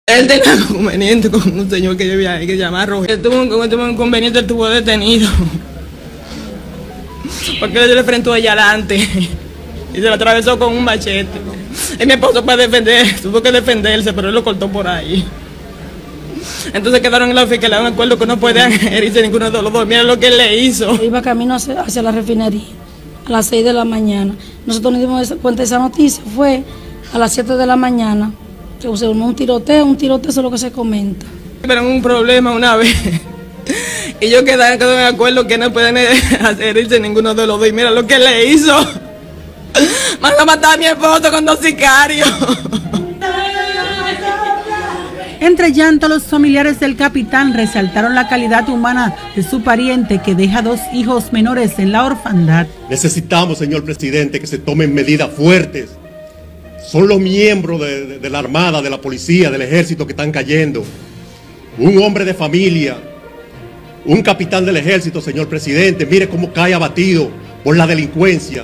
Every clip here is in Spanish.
Él tenía inconveniente con un señor que yo vi ahí que se llama Roger. Él tuvo un inconveniente, él estuvo detenido. Porque él le enfrentó a ella adelante y se lo atravesó con un machete. Y mi esposo para defender, tuvo que defenderse, pero él lo cortó por ahí. Entonces quedaron en la fiscalía de un acuerdo que no podían herirse ninguno de los dos. Mira lo que él le hizo. Iba camino hacia la refinería a las 6 de la mañana. Nosotros nos dimos cuenta de esa noticia. Fue a las 7 de la mañana que se formó un tiroteo es lo que se comenta. Pero un problema una vez. Y yo quedé de acuerdo que no pueden herirse ninguno de los dos. Y mira lo que él le hizo. Mandó a matar a mi esposo con 2 sicarios. Entre llanto, los familiares del capitán resaltaron la calidad humana de su pariente que deja 2 hijos menores en la orfandad. Necesitamos, señor presidente, que se tomen medidas fuertes. Son los miembros de la Armada, de la Policía, del Ejército que están cayendo. Un hombre de familia, un capitán del Ejército, señor presidente, mire cómo cae abatido por la delincuencia.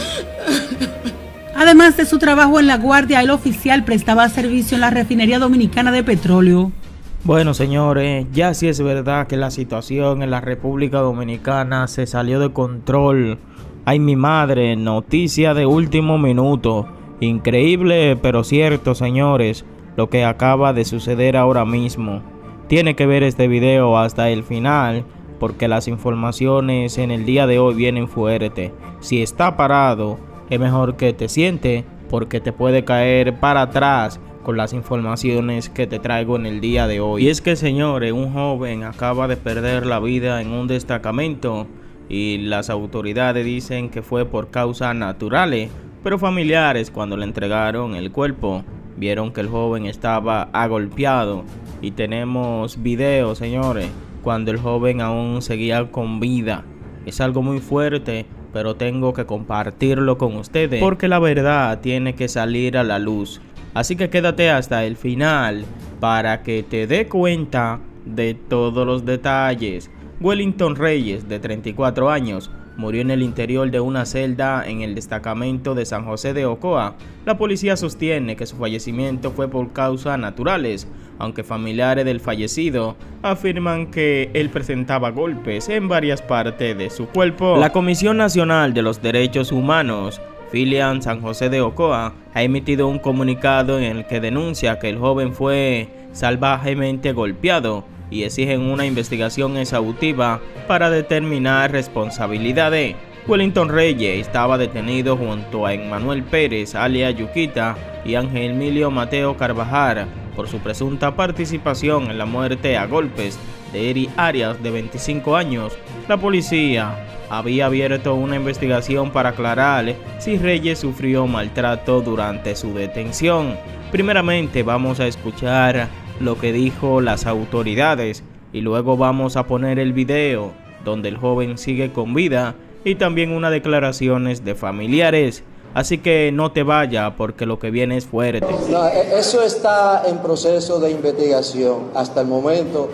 Además de su trabajo en la Guardia, el oficial prestaba servicio en la Refinería Dominicana de Petróleo. Bueno, señores, ya sí es verdad que la situación en la República Dominicana se salió de control. Ay, mi madre, noticia de último minuto. Increíble, pero cierto, señores, lo que acaba de suceder ahora mismo. Tiene que ver este video hasta el final, porque las informaciones en el día de hoy vienen fuertes. Si está parado, es mejor que te siente, porque te puede caer para atrás con las informaciones que te traigo en el día de hoy. Y es que, señores, un joven acaba de perder la vida en un destacamento y las autoridades dicen que fue por causas naturales, pero familiares, cuando le entregaron el cuerpo, vieron que el joven estaba agolpeado. Y tenemos videos, señores, cuando el joven aún seguía con vida. Es algo muy fuerte, pero tengo que compartirlo con ustedes, porque la verdad tiene que salir a la luz. Así que quédate hasta el final para que te dé cuenta de todos los detalles. Wellington Reyes, de 34 años, murió en el interior de una celda en el destacamento de San José de Ocoa. La policía sostiene que su fallecimiento fue por causas naturales, aunque familiares del fallecido afirman que él presentaba golpes en varias partes de su cuerpo. La Comisión Nacional de los Derechos Humanos, Filian San José de Ocoa, ha emitido un comunicado en el que denuncia que el joven fue salvajemente golpeado y exigen una investigación exhaustiva para determinar responsabilidades. Wellington Reyes estaba detenido junto a Emmanuel Pérez, alias Yuquita, y Ángel Emilio Mateo Carvajal por su presunta participación en la muerte a golpes de Eri Arias, de 25 años. La policía había abierto una investigación para aclarar si Reyes sufrió maltrato durante su detención. Primeramente vamos a escuchar lo que dijo las autoridades y luego vamos a poner el video donde el joven sigue con vida y también unas declaraciones de familiares. Así que no te vayas, porque lo que viene es fuerte. No, eso está en proceso de investigación. Hasta el momento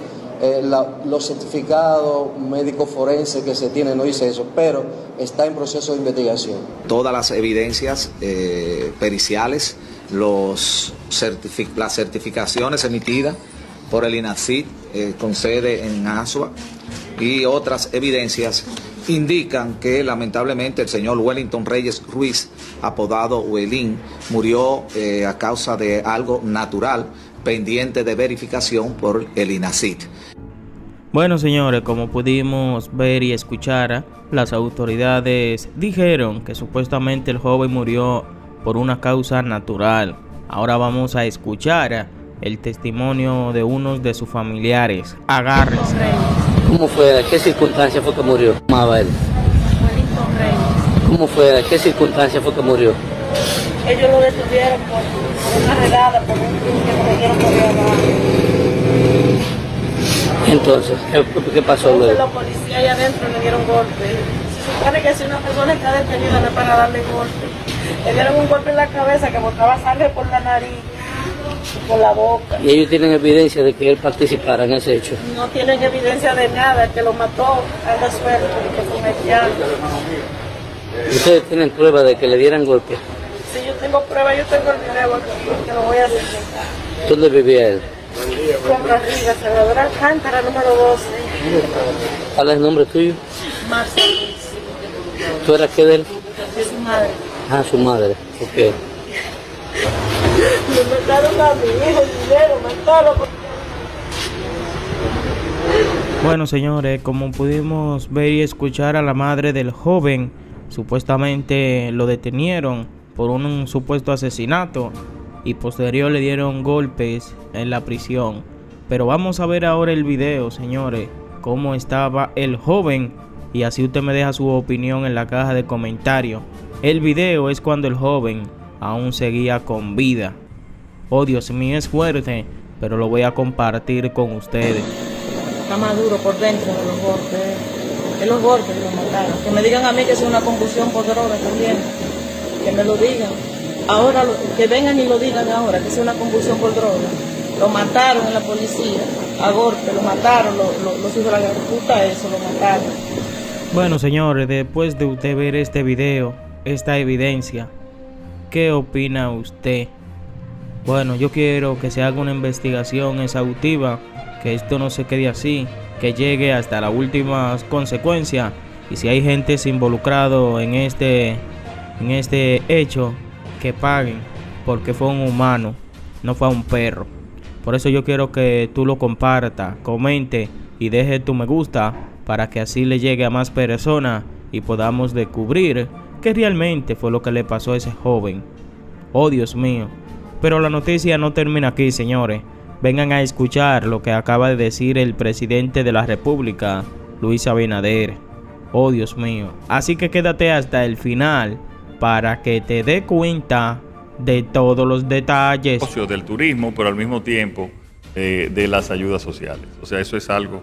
los certificados médicos forenses que se tienen no dice eso, pero está en proceso de investigación. Todas las evidencias periciales, las certificaciones emitidas por el INACID con sede en Asua y otras evidencias indican que lamentablemente el señor Wellington Reyes Ruiz, apodado Huelín, murió a causa de algo natural, pendiente de verificación por el INACID. Bueno, señores, como pudimos ver y escuchar, las autoridades dijeron que supuestamente el joven murió por una causa natural. Ahora vamos a escuchar el testimonio de unos de sus familiares. Agárrense. ¿Cómo fue? ¿Qué circunstancia fue que murió? Amaba él. ¿Cómo fue? ¿Qué circunstancia fue que murió? Ellos lo detuvieron por una redada, por un que dijeron que había abajo. Entonces, ¿qué pasó luego? Los policías allá adentro le dieron golpes. Se supone que si una persona está detenida no es para darle golpe. Le dieron un golpe en la cabeza que botaba sangre por la nariz y por la boca. ¿Y ellos tienen evidencia de que él participara en ese hecho? No tienen evidencia de nada, el que lo mató anda suelto, que fue un haitiano. ¿Ustedes tienen prueba de que le dieran golpe? Sí, yo tengo prueba, yo tengo el video aquí, que lo voy a hacer. ¿Dónde vivía él? Juan Barriga, Salvador Alcántara, número 12. ¿Cuál es el nombre tuyo? Marcia. ¿Tú eras qué de él? De su madre. Ah, su madre. Ok. Me mataron a mi hijo, el dinero, mataron. Bueno, señores, como pudimos ver y escuchar, a la madre del joven, supuestamente lo detenieron por un supuesto asesinato y posterior le dieron golpes en la prisión. Pero vamos a ver ahora el video, señores, cómo estaba el joven, y así usted me deja su opinión en la caja de comentarios. El video es cuando el joven aún seguía con vida. Oh, Dios mío, es fuerte, pero lo voy a compartir con ustedes. Está maduro por dentro de los golpes. Es los golpes que lo mataron. Que me digan a mí que es una convulsión por droga también. Que me lo digan. Ahora, que vengan y lo digan ahora, que es una convulsión por droga. Lo mataron en la policía, a golpe, lo mataron, los hijos de la gran puta, eso, lo mataron. Bueno, señores, después de usted ver este video, esta evidencia, ¿qué opina usted? Bueno, yo quiero que se haga una investigación exhaustiva, que esto no se quede así, que llegue hasta las últimas consecuencias, y si hay gente involucrado en este hecho, que paguen, porque fue un humano, no fue un perro. Por eso yo quiero que tú lo compartas, comente y deje tu me gusta, para que así le llegue a más personas y podamos descubrir qué realmente fue lo que le pasó a ese joven. Oh, Dios mío. Pero la noticia no termina aquí, señores. Vengan a escuchar lo que acaba de decir el presidente de la República, Luis Abinader. Oh, Dios mío. Así que quédate hasta el final para que te dé cuenta de todos los detalles del turismo, pero al mismo tiempo de las ayudas sociales. O sea, eso es algo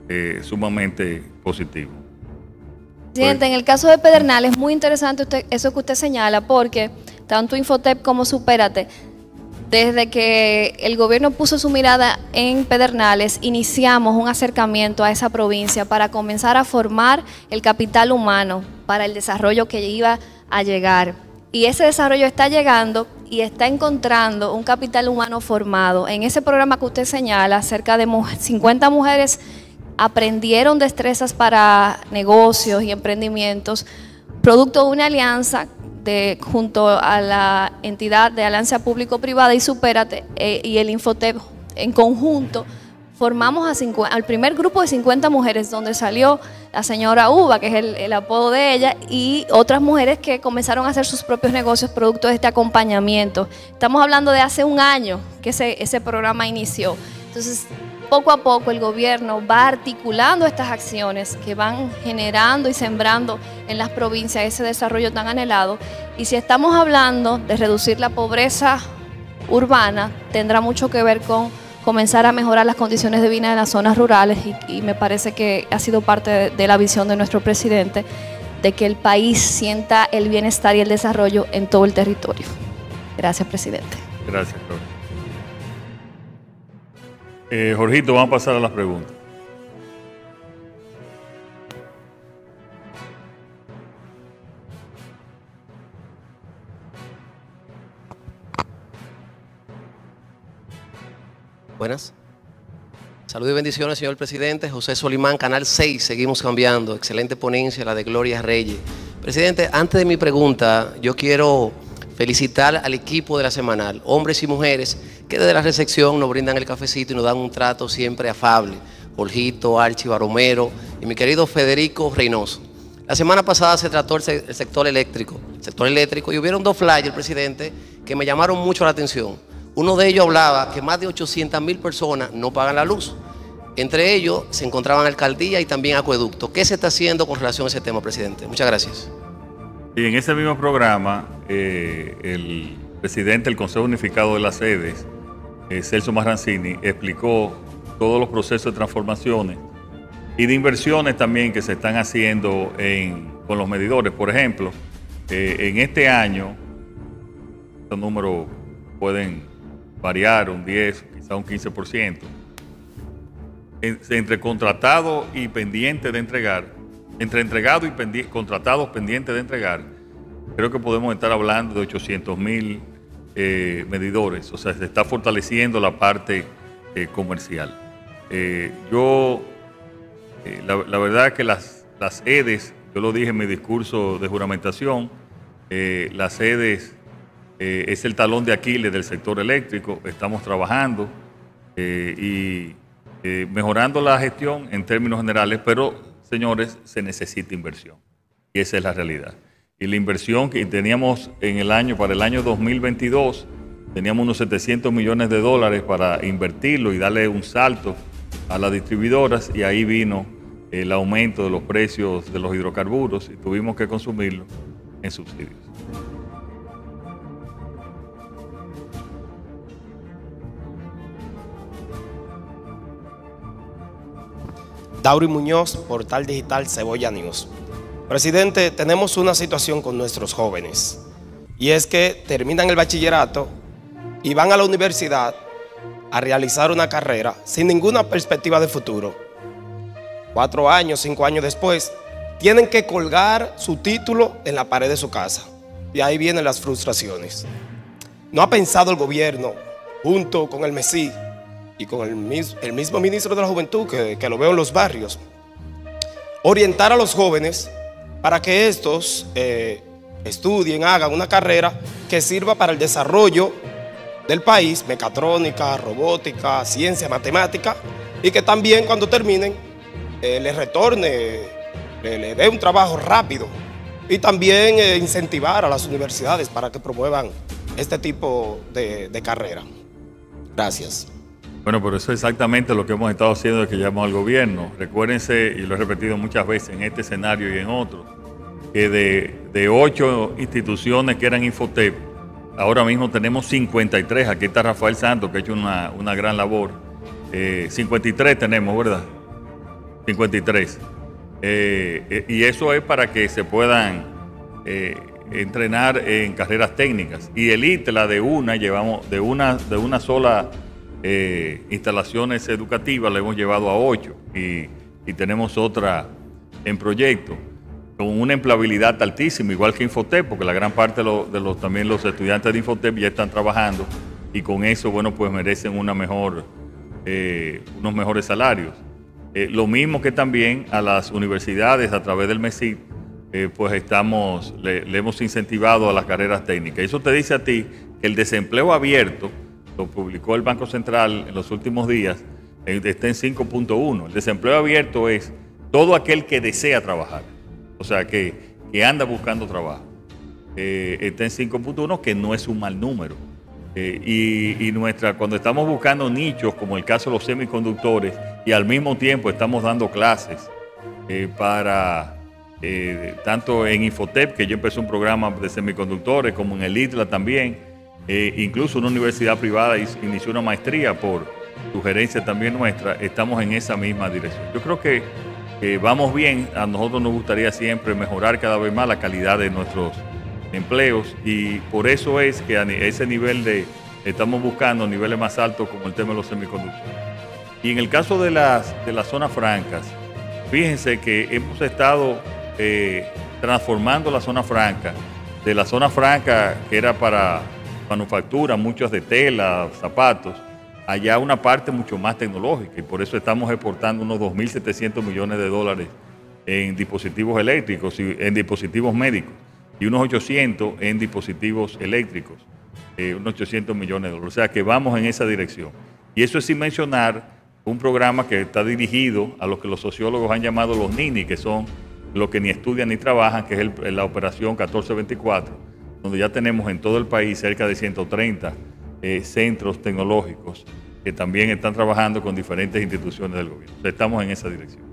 sumamente positivo. Presidente, en el caso de Pedernales es muy interesante eso que usted señala, porque tanto Infotep como Supérate, desde que el gobierno puso su mirada en Pedernales, iniciamos un acercamiento a esa provincia para comenzar a formar el capital humano para el desarrollo que iba a llegar. Y ese desarrollo está llegando y está encontrando un capital humano formado. En ese programa que usted señala, cerca de 50 mujeres aprendieron destrezas para negocios y emprendimientos, producto de una alianza junto a la entidad de alianza público-privada y Supérate y el Infotep en conjunto. Formamos al primer grupo de 50 mujeres, donde salió la señora Uva, que es el apodo de ella, y otras mujeres que comenzaron a hacer sus propios negocios producto de este acompañamiento. Estamos hablando de hace un año que ese programa inició. Entonces, poco a poco el gobierno va articulando estas acciones que van generando y sembrando en las provincias ese desarrollo tan anhelado. Y si estamos hablando de reducir la pobreza urbana, tendrá mucho que ver con comenzar a mejorar las condiciones de vida en las zonas rurales, y me parece que ha sido parte de la visión de nuestro presidente, de que el país sienta el bienestar y el desarrollo en todo el territorio. Gracias, presidente. Gracias, Jorge. Jorgito, vamos a pasar a las preguntas. Buenas. Salud y bendiciones, señor presidente. José Solimán, Canal 6, seguimos cambiando. Excelente ponencia, la de Gloria Reyes. Presidente, antes de mi pregunta, yo quiero felicitar al equipo de la semanal, hombres y mujeres, que desde la recepción nos brindan el cafecito y nos dan un trato siempre afable. Jorgito, Archi, Baromero y mi querido Federico Reynoso. La semana pasada se trató el sector eléctrico. Y hubieron dos flyers, presidente, que me llamaron mucho la atención. Uno de ellos hablaba que más de 800.000 personas no pagan la luz. Entre ellos se encontraban alcaldía y también acueducto. ¿Qué se está haciendo con relación a ese tema, presidente? Muchas gracias. Y en ese mismo programa, el presidente del Consejo Unificado de las Sedes, Celso Marrancini, explicó todos los procesos de transformaciones y de inversiones también que se están haciendo con los medidores. Por ejemplo, en este año, estos números pueden variar un 10, quizá un 15%. Entre contratado y pendiente de entregar, entre entregado y contratados pendientes de entregar, creo que podemos estar hablando de 800.000 medidores. O sea, se está fortaleciendo la parte comercial. La verdad es que las EDES, yo lo dije en mi discurso de juramentación, las EDES es el talón de Aquiles del sector eléctrico. Estamos trabajando y mejorando la gestión en términos generales, pero, señores, se necesita inversión. Y esa es la realidad. Y la inversión que teníamos para el año 2022, teníamos unos 700 millones de dólares para invertirlo y darle un salto a las distribuidoras, y ahí vino el aumento de los precios de los hidrocarburos y tuvimos que consumirlo en subsidios. Dauri Muñoz, Portal Digital Cebolla News. Presidente, tenemos una situación con nuestros jóvenes, y es que terminan el bachillerato y van a la universidad a realizar una carrera sin ninguna perspectiva de futuro. 4 años, 5 años después, tienen que colgar su título en la pared de su casa. Y ahí vienen las frustraciones. ¿No ha pensado el gobierno, junto con el MESI y con el mismo ministro de la Juventud, que lo veo en los barrios, orientar a los jóvenes para que estos estudien, hagan una carrera que sirva para el desarrollo del país, mecatrónica, robótica, ciencia, matemática, y que también cuando terminen les retorne, le dé un trabajo rápido, y también incentivar a las universidades para que promuevan este tipo de carrera? Gracias. Bueno, pero eso es exactamente lo que hemos estado haciendo desde que llamamos al gobierno. Recuérdense, y lo he repetido muchas veces en este escenario y en otros, que de 8 instituciones que eran Infotep, ahora mismo tenemos 53. Aquí está Rafael Santos, que ha hecho una gran labor. 53 tenemos, ¿verdad? 53. Y eso es para que se puedan entrenar en carreras técnicas. Y el ITLA llevamos de una sola instalaciones educativas, la hemos llevado a 8 y tenemos otra en proyecto con una empleabilidad altísima, igual que Infotep, porque la gran parte también los estudiantes de Infotep ya están trabajando, y con eso, bueno, pues merecen unos mejores salarios. Lo mismo que también a las universidades a través del MESID, pues le hemos incentivado a las carreras técnicas. Eso te dice a ti que el desempleo abierto, lo publicó el Banco Central en los últimos días, está en 5.1. El desempleo abierto es todo aquel que desea trabajar, o sea, que anda buscando trabajo. Está en 5.1, que no es un mal número. Cuando estamos buscando nichos, como el caso de los semiconductores, y al mismo tiempo estamos dando clases tanto en Infotep, que yo empecé un programa de semiconductores, como en el ITLA también. Incluso una universidad privada inició una maestría por sugerencia también nuestra. Estamos en esa misma dirección. Yo creo que vamos bien. A nosotros nos gustaría siempre mejorar cada vez más la calidad de nuestros empleos, y por eso es que a ese nivel estamos buscando niveles más altos, como el tema de los semiconductores. Y en el caso de las zonas francas, fíjense que hemos estado transformando la zona franca, de la zona franca que era para manufactura, muchos de tela, zapatos, allá una parte mucho más tecnológica, y por eso estamos exportando unos 2.700 millones de dólares en dispositivos eléctricos y en dispositivos médicos, y unos 800 en dispositivos eléctricos, unos 800 millones de dólares. O sea que vamos en esa dirección. Y eso es sin mencionar un programa que está dirigido a los que los sociólogos han llamado los NINI, que son los que ni estudian ni trabajan, que es la operación 1424, donde ya tenemos en todo el país cerca de 130 centros tecnológicos que también están trabajando con diferentes instituciones del gobierno. O sea, estamos en esa dirección.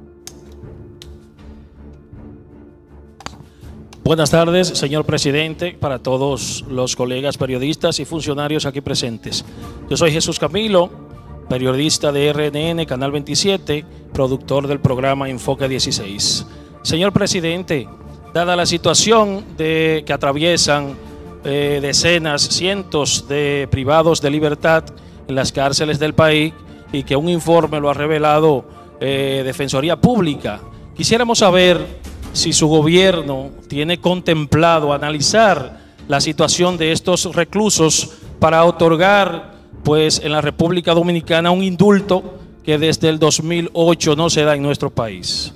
Buenas tardes, señor presidente, para todos los colegas periodistas y funcionarios aquí presentes. Yo soy Jesús Camilo, periodista de RNN, Canal 27, productor del programa Enfoque 16. Señor presidente, dada la situación que atraviesan decenas, cientos de privados de libertad en las cárceles del país, y que un informe lo ha revelado Defensoría Pública, quisiéramos saber si su gobierno tiene contemplado analizar la situación de estos reclusos para otorgar pues en la República Dominicana un indulto que desde el 2008 no se da en nuestro país?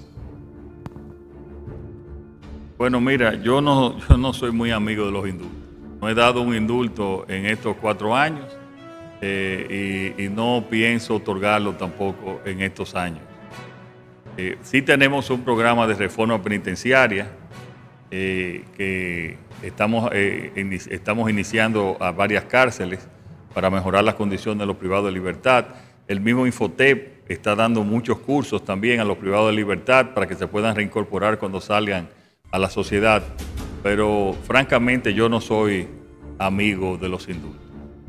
Bueno, mira, yo no soy muy amigo de los indultos. No he dado un indulto en estos 4 años y no pienso otorgarlo tampoco en estos años. Sí tenemos un programa de reforma penitenciaria que estamos iniciando a varias cárceles para mejorar las condiciones de los privados de libertad. El mismo Infotep está dando muchos cursos también a los privados de libertad para que se puedan reincorporar cuando salgan a la sociedad, pero francamente yo no soy amigo de los indultos.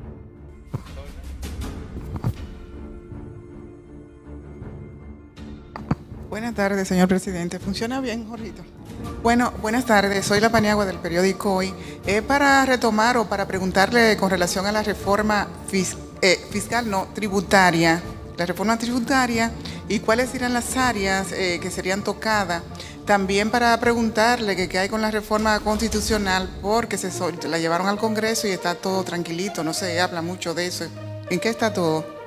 Buenas tardes, señor presidente. ¿Funciona bien, Jorgito? Bueno, buenas tardes. Soy la Paniagua del periódico Hoy. Para retomar o para preguntarle con relación a la reforma tributaria. La reforma tributaria y cuáles serían las áreas que serían tocadas. También para preguntarle qué hay con la reforma constitucional, porque la llevaron al Congreso y está todo tranquilito, no se habla mucho de eso. ¿En qué está todo?